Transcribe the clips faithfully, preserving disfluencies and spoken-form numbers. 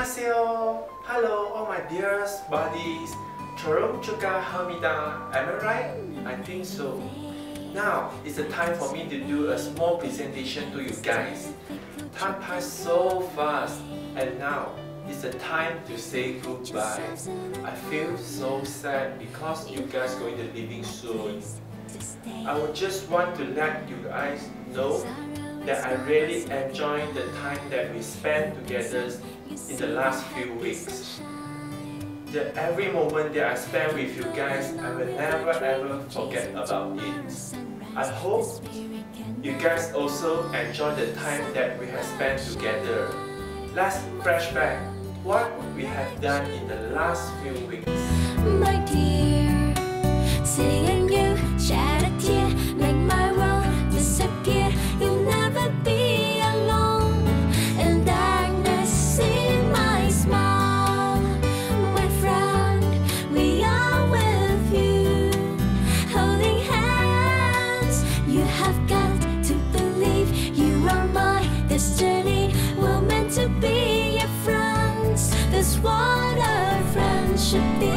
안녕하세요. Hello, all my dearest buddies. Jerome juga Hamida. Am I right? I think so. Now it's the time for me to do a small presentation to you guys. Time passed so fast, and now it's the time to say goodbye. I feel so sad because you guys going to leaving soon. I would just want to let you guys know that I really enjoyed the time that we spent together in the last few weeks. The every moment that I spent with you guys, I will never ever forget about it. I hope you guys also enjoy the time that we have spent together. Let's flashback what we have done in the last few weeks. My dear, seeing you shed a tear, make my world disappear. You'll never be alone, and darkness see my smile. My friend, we are with you, holding hands. You have got to believe you are my destiny. We're meant to be your friends. That's what a friend should be.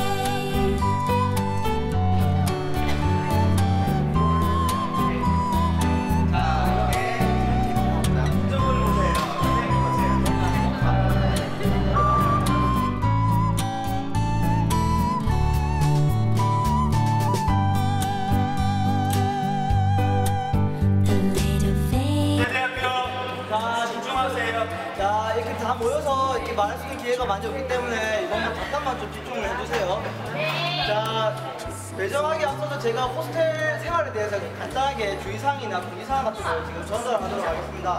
자, 이렇게 다 모여서 이렇게 말할 수 있는 기회가 많이 없기 때문에 이번만 잠깐만 좀 집중을 해주세요. 자, 배정하기 앞서서 제가 호스텔 생활에 대해서 간단하게 주의사항이나 분위사항 같은 걸 지금 전달하도록 하겠습니다.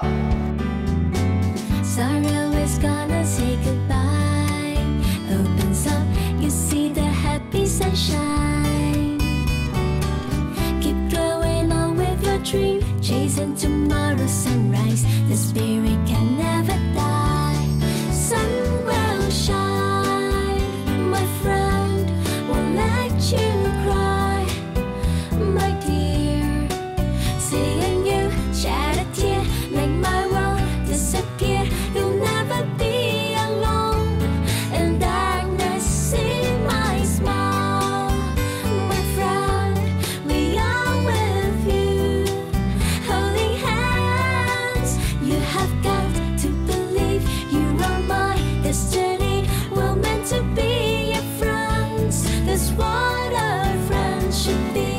Sorrow is gonna say goodbye. Opens up, you see the happy sunshine. Keep going on with your dream, chasing tomorrow's sunrise. The spirit can never die. Sun will shine, my friend, won't let you cry. My dear, seeing you shed a tear, make my world disappear. You'll never be alone, and darkness see my smile. My friend, we are with you, holding hands. You have got to believe you are my destiny. We're meant to be your friends. That's what a friend should be.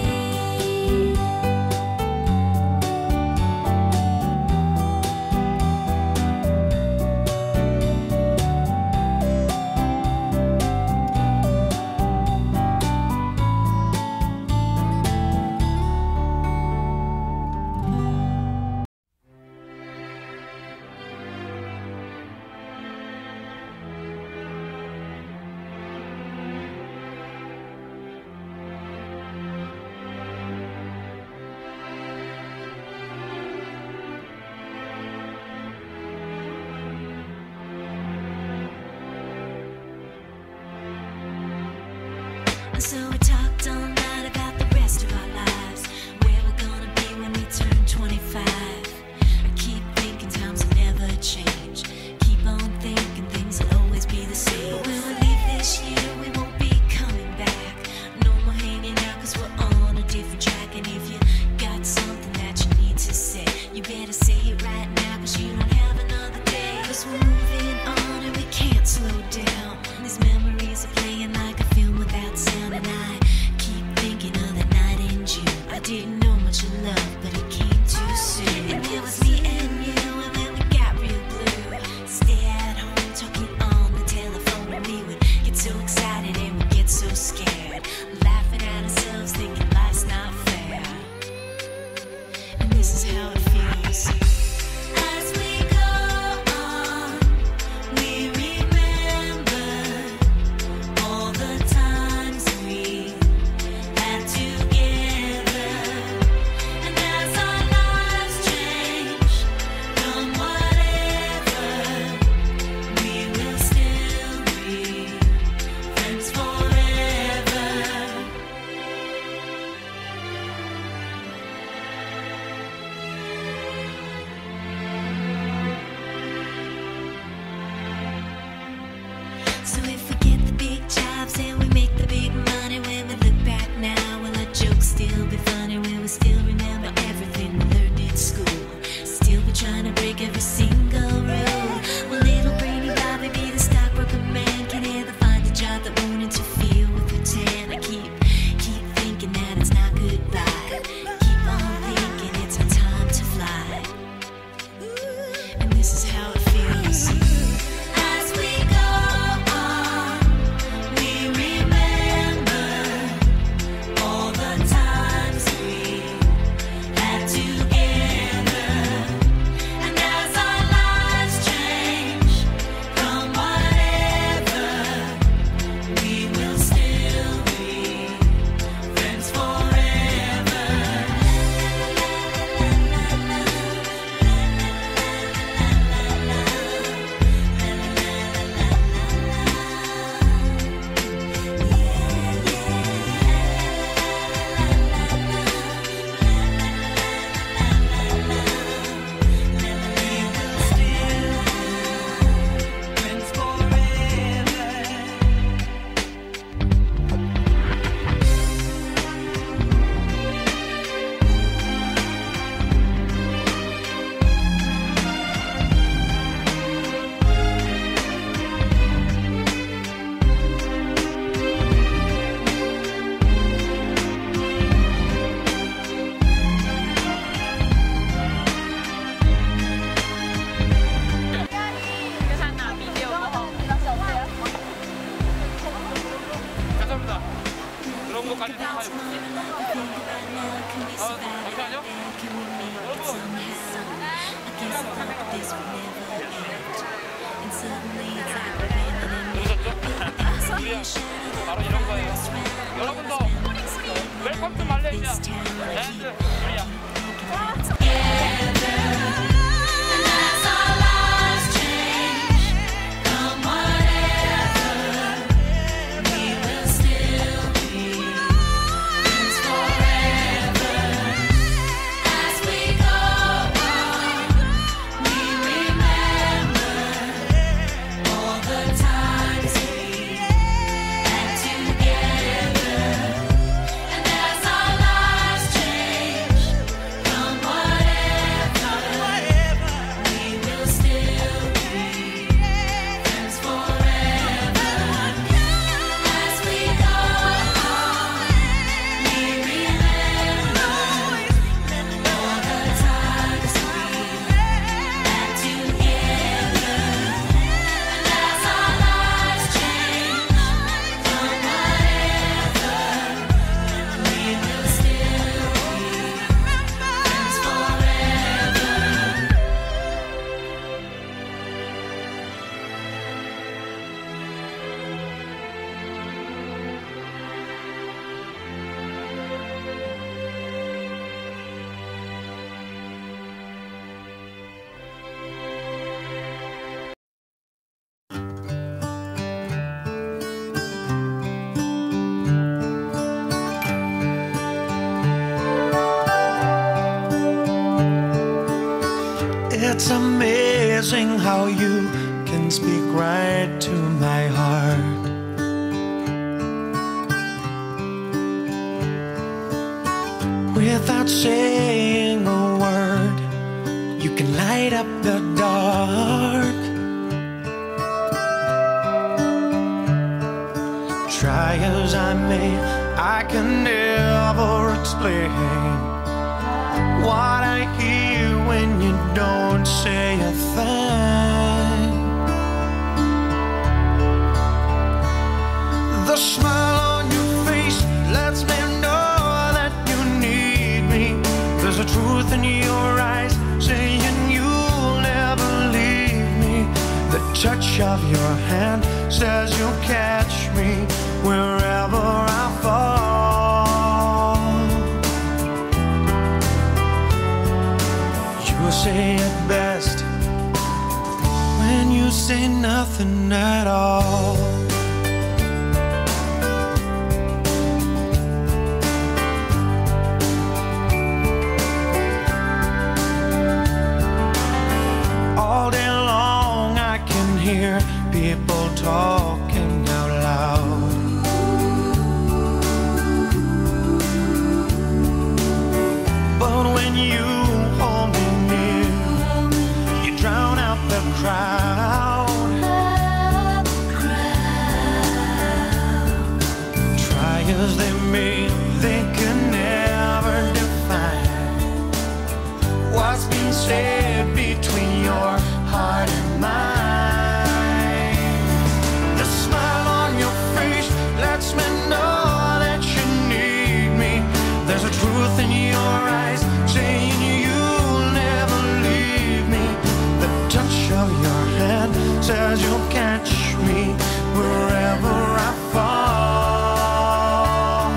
So we talked all night about the rest of our lives, where we're gonna be when we turn twenty-five. I keep thinking times will never change. Keep on thinking things will always be the same. But when we leave this year, we won't be coming back. No more hanging out cause we're on a different track. And if you got something that you need to say, you better say it right now cause you don't have another day. Cause we're moving on and we can't slow down. These memories are playing like a film without sound. And I keep thinking of the night in June. I didn't know much of love, but it came too soon. And it was me and you, and then we got real blue. Stay at home, talking on the telephone, and we would get so excited and we'd get so scared, laughing at ourselves, thinking life's not fair. And this is how it feels. As we go on, we remember all the times we had together. trying to break every single rule. Well, little brainy Bobby be the stockbroker man, can ever find a job that won't interfere with her tan. I keep, keep thinking that it's not goodbye. Keep on thinking it's our time to fly. And this is how it feels. As we go on, we remember all the times we had together. And as our lives change from whatever, we will still be friends forever. Friends forever. 감사합니다. 그런 것까지 생각하고 아, 잠시만요. 보셨죠? 바로 이런 거예요. 여러분도 웰컴 투 말레이시아. 댄스 코리아. It's amazing how you can speak right to my heart. Without saying a word, you can light up the dark. Try as I may, I can never explain what I hear when you don't say a thing. The smile on your face lets me know that you need me. There's a truth in your eyes saying you'll never leave me. The touch of your hand says you'll catch me wherever I fall. You say it best when you say nothing at all. All day long I can hear people talking out loud. But when you hold me near, says you'll catch me wherever I fall.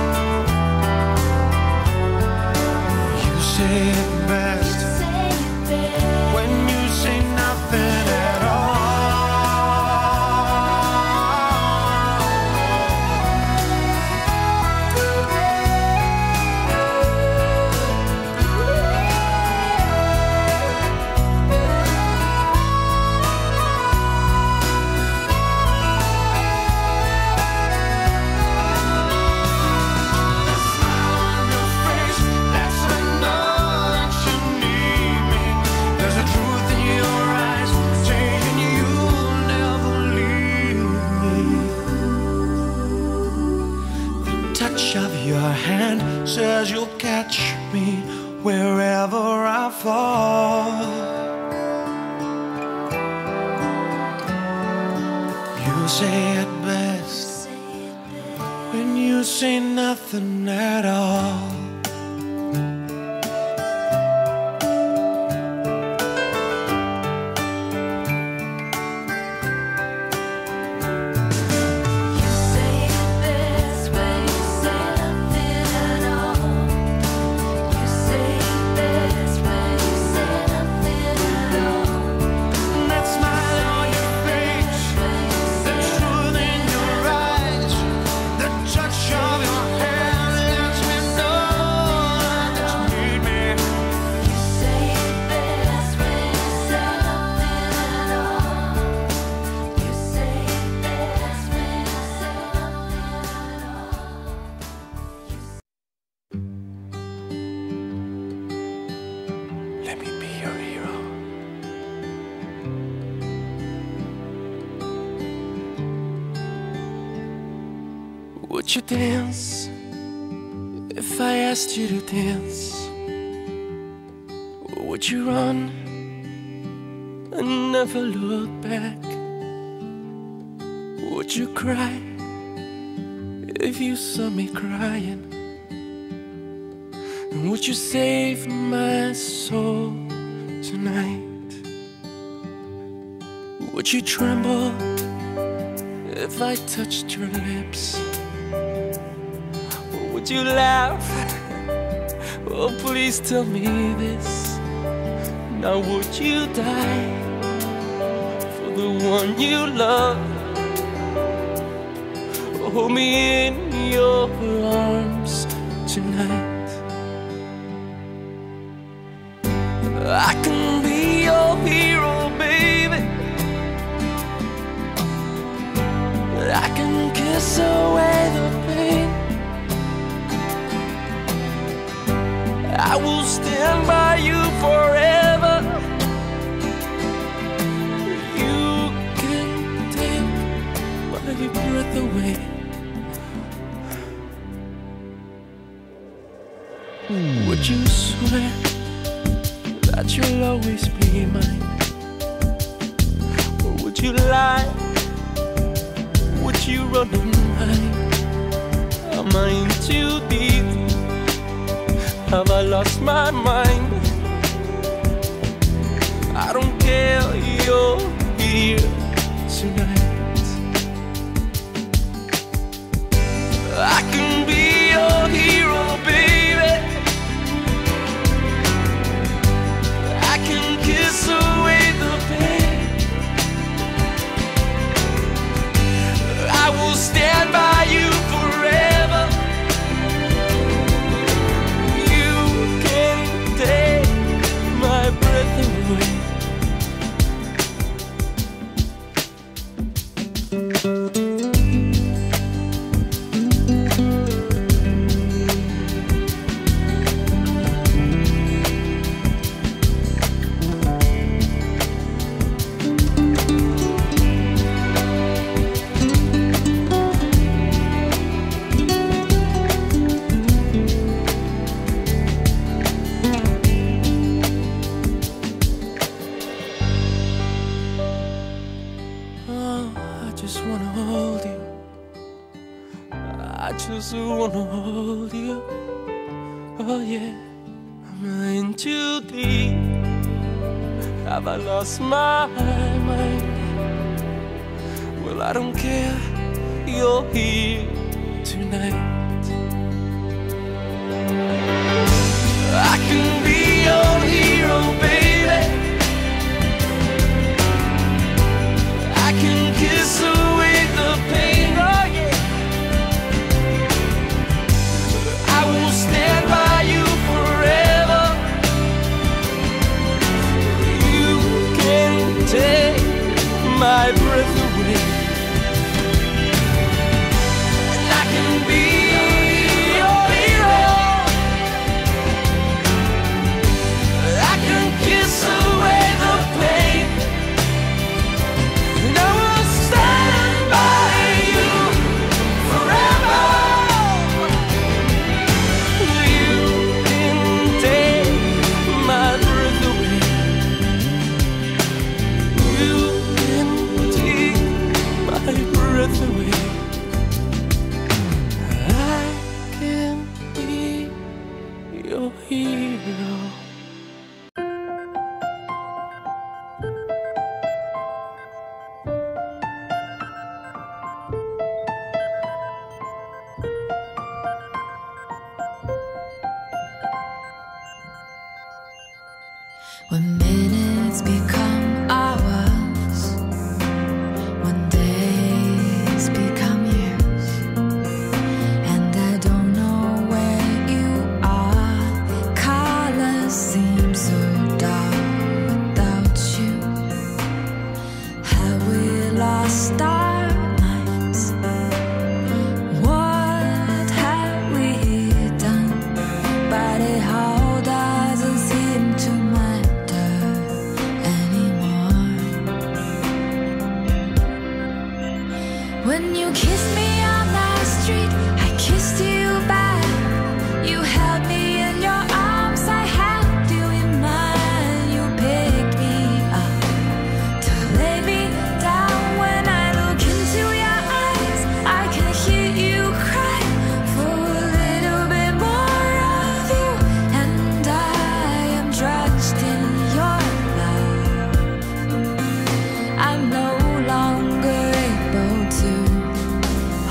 You say it best when you say nothing at all. Of your hand says you'll catch me wherever I fall. You say it best when you say nothing at all. Let me be your hero. Would you dance if I asked you to dance? Or would you run and never look back? Would you cry if you saw me crying? Would you save my soul tonight? Would you tremble if I touched your lips? Or would you laugh? Oh, please tell me this. Now would you die for the one you love? Hold me in your arms tonight. I can be your hero, baby. I can kiss away the pain. I will stand by you forever. You can take my breath away. Would you swear that you'll always be mine? Or would you lie? Would you run and hide? Am I in too deep? Have I lost my mind? I don't care, you're here tonight. I can be your hero, baby. I can kiss away the pain. I will stand by you forever. You can take my breath away. I just wanna hold you. Oh yeah, am I in too deep? Have I lost my mind? Well, I don't care, you're here tonight. I can be your hero, baby. I can kiss away the pain, oh yeah. I will stand by you forever. You can take my breath away. And I can be your hero. I can kiss away the pain. And I will stand by you forever. You can take my breath away. You can take my breath away. I can be your hero. When minutes become hours, when days become years, and I don't know where you are. Colors seem so dark without you. Have we lost our minds? What have we done? But it all doesn't seem to matter anymore. When you kissed me on the street, I kissed you back. You held me in your arms, I held you in mine. You picked me up to lay me down. When I look into your eyes, I can hear you cry for a little bit more of you. And I am drenched in your love. I'm no longer able to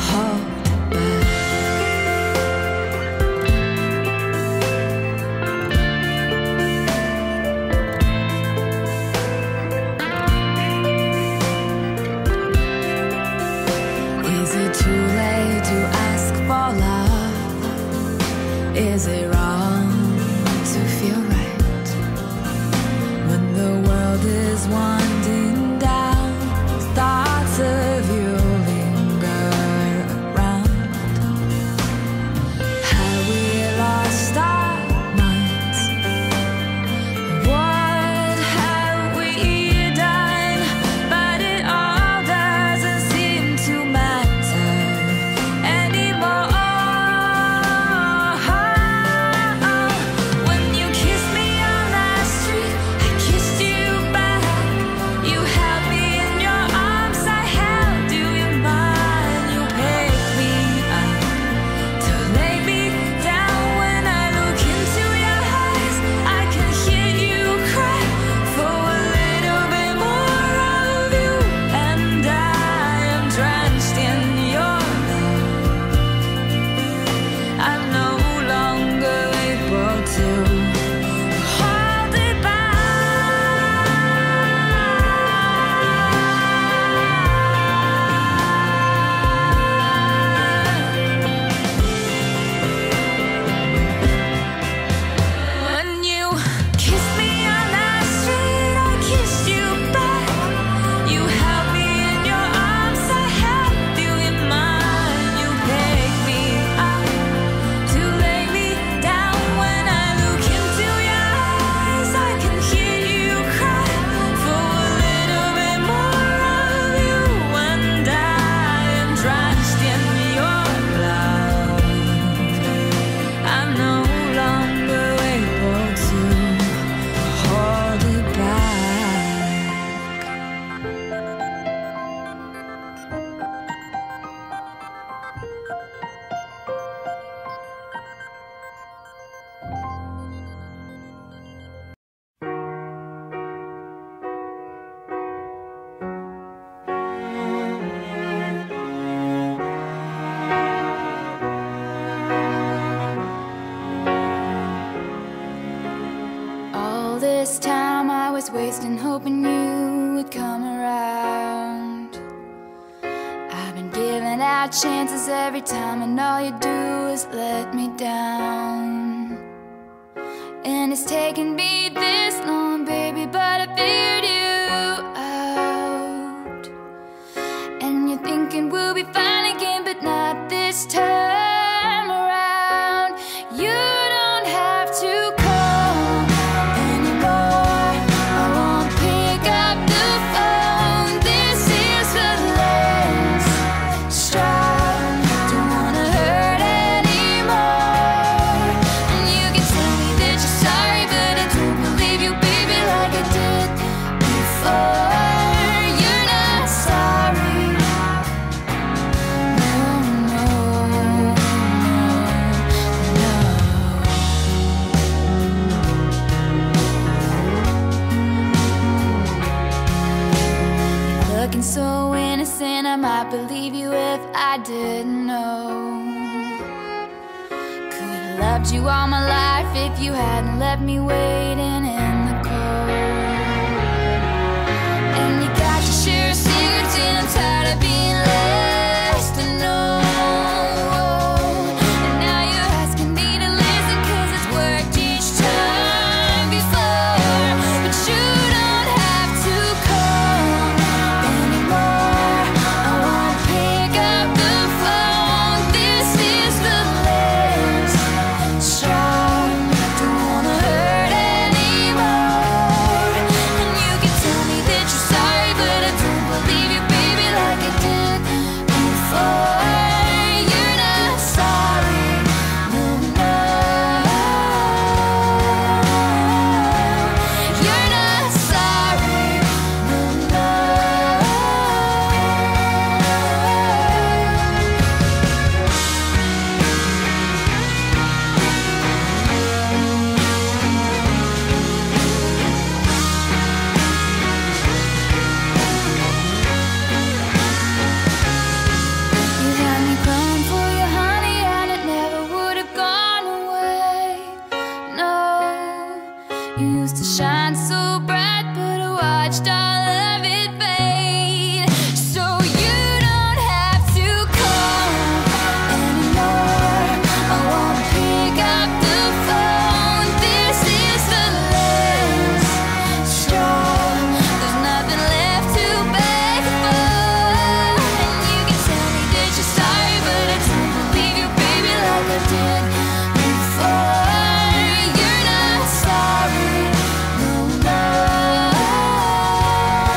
wasting hoping you would come around. I've been giving out chances every time, and all you do is let me down. And it's taken me this long, baby, but I figured you out. And you're thinking we'll be fine again, but not this time around. You don't have to call anymore. I won't pick up the phone. This is the last straw. Don't wanna hurt anymore. And you can tell me that you're sorry, but I don't believe you, baby, like I did before. You're not sorry. No, no, no, no. You're looking so innocent, I might believe you if I didn't know. Could've loved you all my life if you hadn't left me waiting in the cold. And you got your share of secrets, and I'm tired of being left to know. And now you're asking me to listen, 'cause it's worked each time before. But you don't have to call anymore. I won't pick up the phone. This is the last straw. Don't wanna hurt anymore. And you can tell me that you're sorry, but I don't believe you, baby, like I did before. You're not sorry. No, no. You're not sorry. No, no. You had me crying for you, honey, and it never would have gone away. No, you used to shine so bright, but I watched all of it fade. So you don't have to call anymore. I won't pick up the phone. This is the last straw. There's nothing left to beg for. And you can tell me that you're sorry, but I don't believe you, baby, like I did before. You're not sorry. No, no.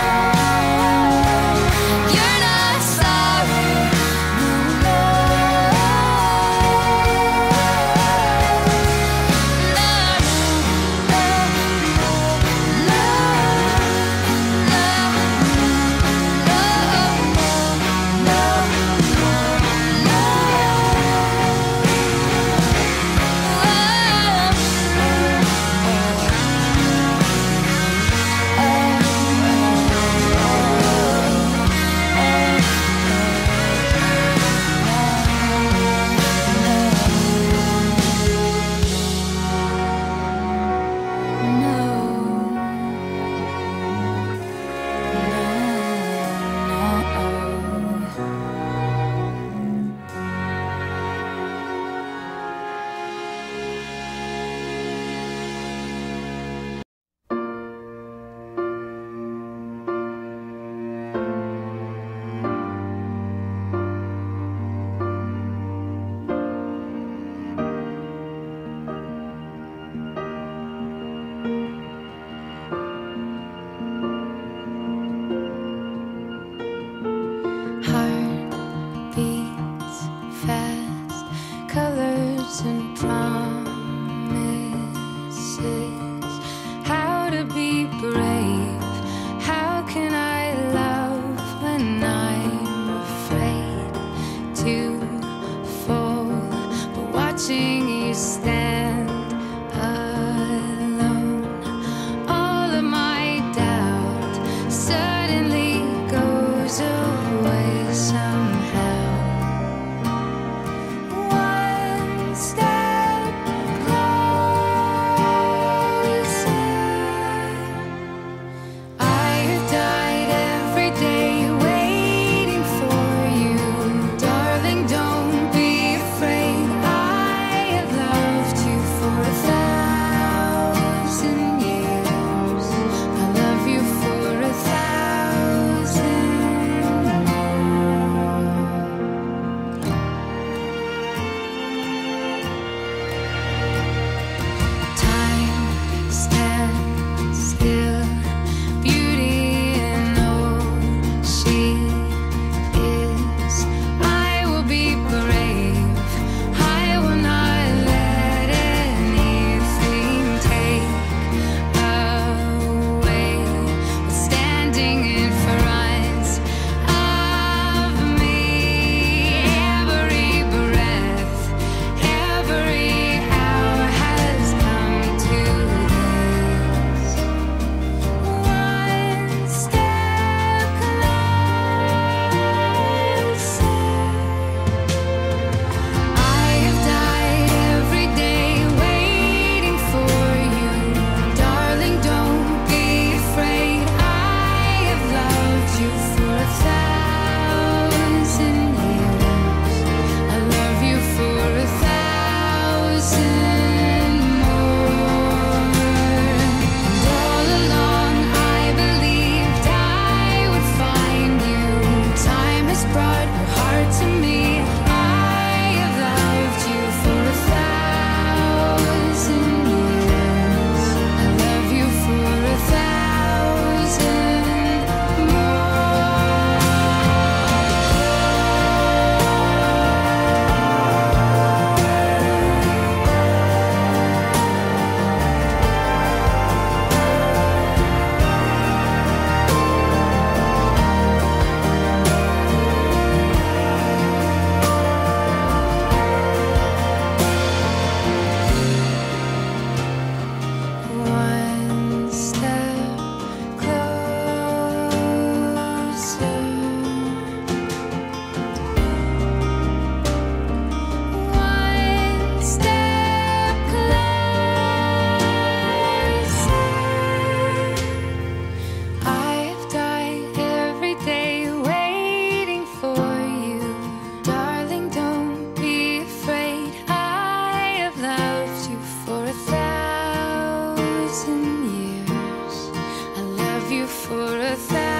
a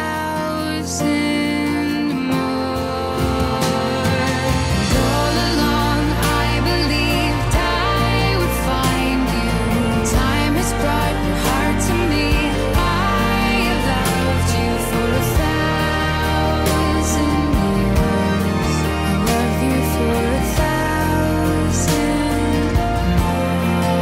thousand more. And all along I believed I would find you. Time has brought your heart to me. I have loved you for a thousand years. I love you for a thousand more.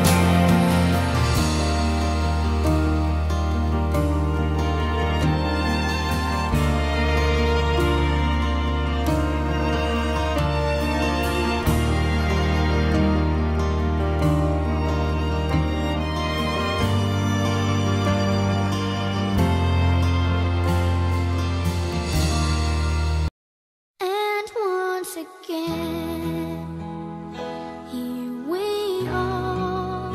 And once again, here we are,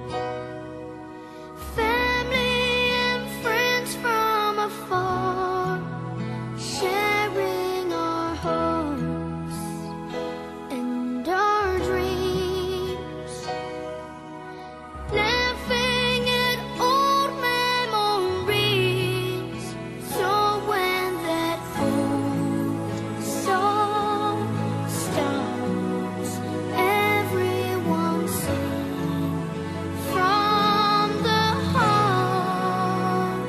family and friends from afar, sharing our hopes and our dreams, laughing at old memories. So when that old song starts, everyone sing from the heart.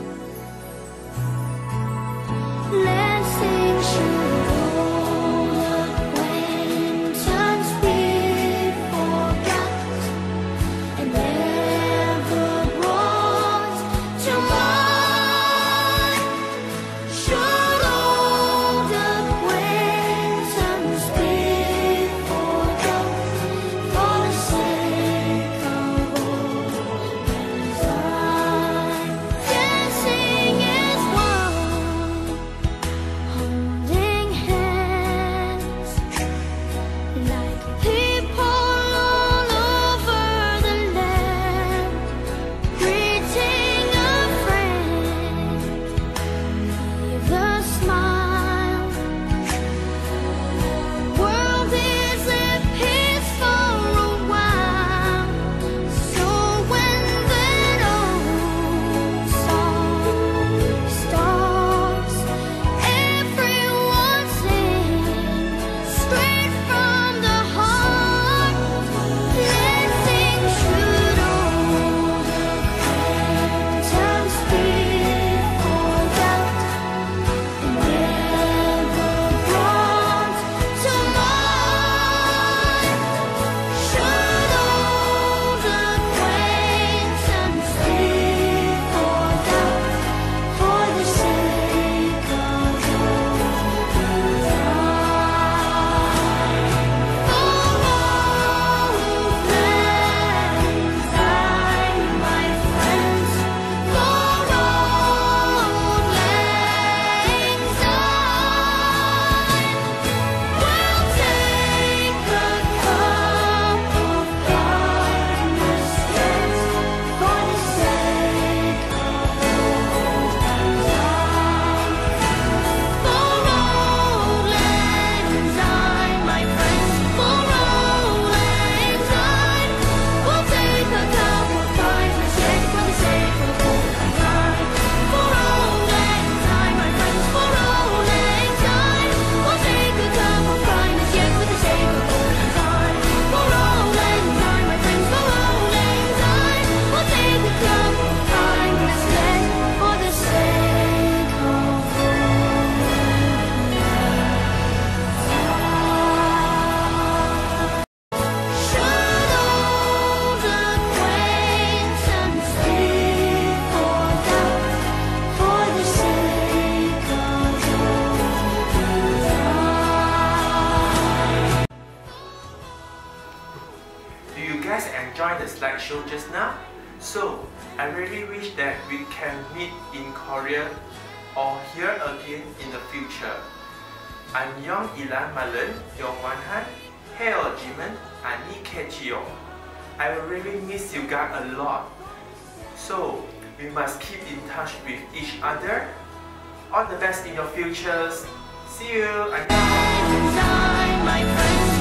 Let's sing should old acquaintance be forgot and never brought to mind. Should old acquaintance be forgot for the sake of old time? Dancing is one, holding hands like people all over the land, greeting a friend with a smile. World is at peace for a while. So when that old song starts, everyone sing straight from the heart. Let's sing should old acquaintance be forgot and never brought to mind. Should old acquaintance be forgot for the sake of old time? For old lang syne, my friends, for old lang syne, we'll take a cup of darkness dance for the sake of old time. For old lang syne, my friends, for old lang syne, we'll take a cup of darkness dance for the sake of old time. For old lang syne, my friends, for old lang syne, we'll take a cup of kindness yet for the sake of old time. For old lang syne, my friends, for old lang syne, we'll take a cup of kindness yet for the sake of old time. Should old acquaintance be forgot for the sake of old time? Do you guys enjoy the slideshow just now? So, I really wish that we can meet in Korea or here again in the future. 안녕 이란 말은 영원한 헤어짐은 아니겠지요. I really miss you guys a lot. So, we must keep in touch with each other. All the best in your futures. See you. 안녕. My friends.